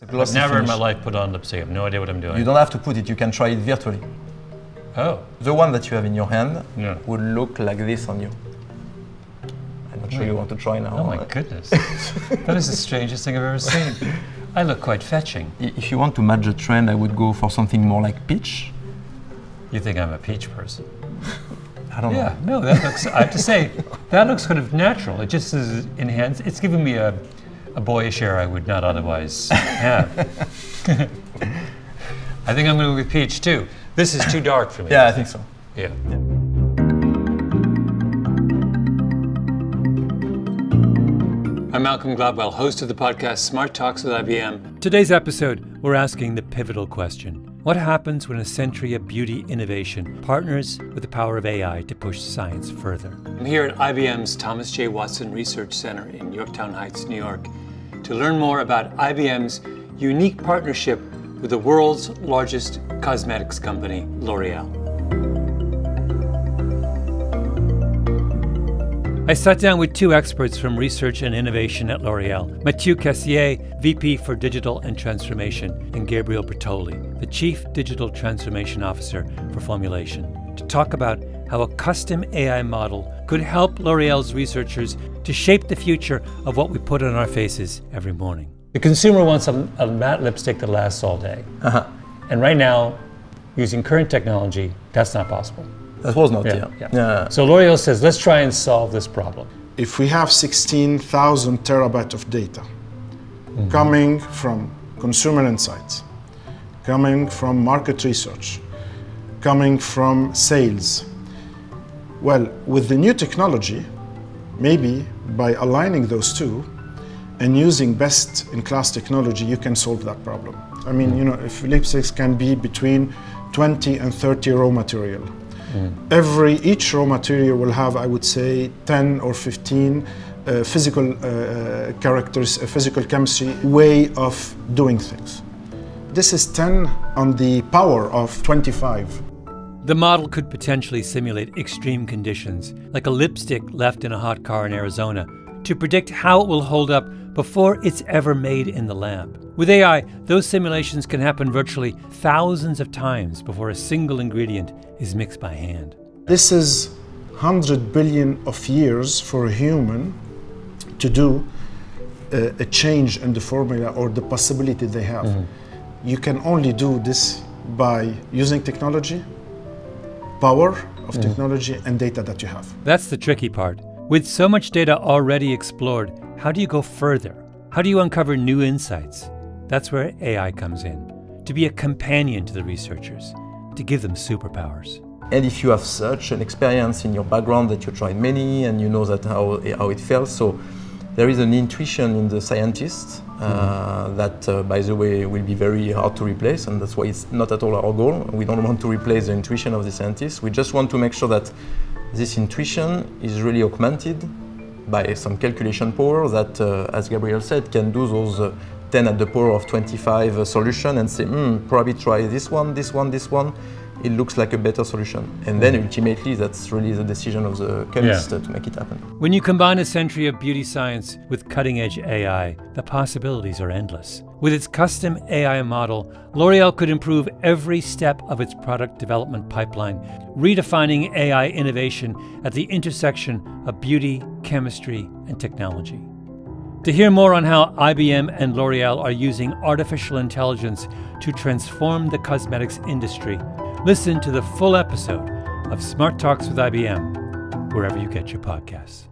glossy I've never finish. in my life put on lipstick. I have no idea what I'm doing. You don't have to put it, you can try it virtually. Oh. The one that you have in your hand Yeah. would look like this on you. I'm not sure you want to try now. Oh my goodness. That is the strangest thing I've ever seen. I look quite fetching. If you want to match the trend, I would go for something more like peach. You think I'm a peach person? I don't know. Yeah, no, that looks, I have to say, that looks kind of natural. It just is enhanced. It's given me a boyish air I would not otherwise have. I think I'm going to go with peach too. This is too dark for me. Yeah, I think so. Yeah. I'm Malcolm Gladwell, host of the podcast Smart Talks with IBM. Today's episode, we're asking the pivotal question. What happens when a century of beauty innovation partners with the power of AI to push science further? I'm here at IBM's Thomas J. Watson Research Center in Yorktown Heights, New York, to learn more about IBM's unique partnership with the world's largest cosmetics company, L'Oréal. I sat down with two experts from research and innovation at L'Oréal, Mathieu Cassier, VP for Digital and Transformation, and Gabriel Bertoli, the Chief Digital Transformation Officer for Formulation, to talk about how a custom AI model could help L'Oréal's researchers to shape the future of what we put on our faces every morning. The consumer wants a matte lipstick that lasts all day. And right now, using current technology, that's not possible. That was not, yeah. So L'Oréal says, let's try and solve this problem. If we have 16,000 terabytes of data coming from consumer insights, coming from market research, coming from sales, well, with the new technology, maybe by aligning those two and using best-in-class technology, you can solve that problem. I mean, you know, if lipsticks can be between 20 and 30 raw material, each raw material will have, I would say, 10 or 15 physical characters, physical chemistry way of doing things. This is 10 on the power of 25. The model could potentially simulate extreme conditions, like a lipstick left in a hot car in Arizona, to predict how it will hold up before it's ever made in the lab. With AI, those simulations can happen virtually thousands of times before a single ingredient is mixed by hand. This is 100 billion of years for a human to do a change in the formula or the possibility they have. You can only do this by using technology, power of technology, and data that you have. That's the tricky part. With so much data already explored, how do you go further? How do you uncover new insights? That's where AI comes in, to be a companion to the researchers, to give them superpowers. And if you have such an experience in your background that you tried many and you know that how it feels, so there is an intuition in the scientists that, by the way, will be very hard to replace, and that's why it's not at all our goal. We don't want to replace the intuition of the scientists. We just want to make sure that this intuition is really augmented by some calculation power that, as Gabriel said, can do those 10 at the power of 25 solution and say, probably try this one, this one, this one. It looks like a better solution. And then ultimately, that's really the decision of the chemist to make it happen. When you combine a century of beauty science with cutting-edge AI, the possibilities are endless. With its custom AI model, L'Oréal could improve every step of its product development pipeline, redefining AI innovation at the intersection of beauty, chemistry, and technology. To hear more on how IBM and L'Oréal are using artificial intelligence to transform the cosmetics industry, listen to the full episode of Smart Talks with IBM, wherever you get your podcasts.